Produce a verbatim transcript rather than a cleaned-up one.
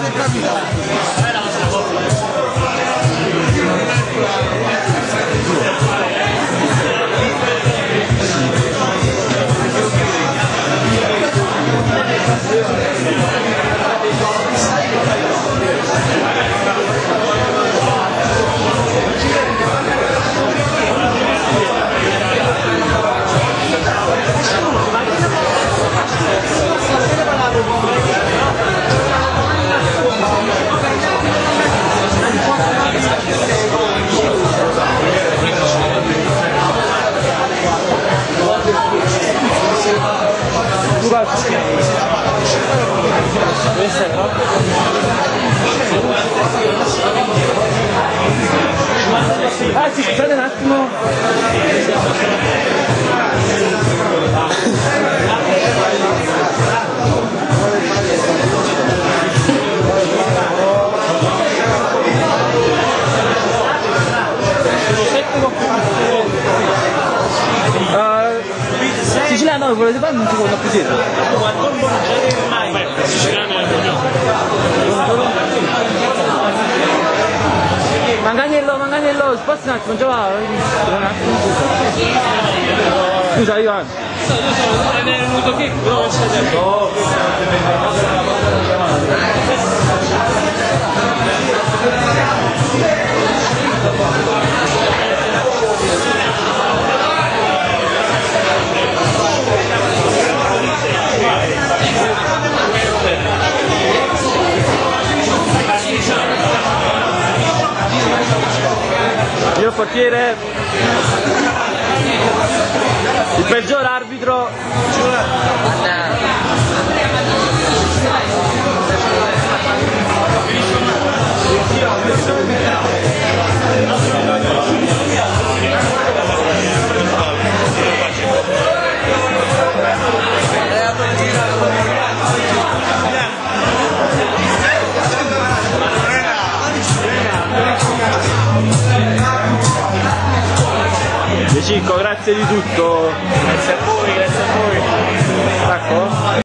è capitato? Ah sì, scusate un attimo. Uh, siciliano, volete fare un secondo così? Manganiello, Manganiello, sposti un attimo, già va, un attimo. Scusa, Ivan. È venuto qui, però non c'è tempo. Io portiere, il peggior arbitro. Cicco, grazie di tutto. Grazie a voi, grazie a voi. Ecco.